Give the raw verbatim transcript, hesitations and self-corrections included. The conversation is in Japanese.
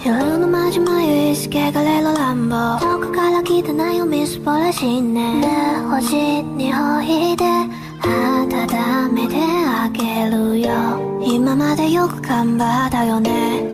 夜のまじ眉しけがれる乱暴遠くから来たなよみすぼらしいね星にほいで温めてあげるよ今までよく頑張ったよね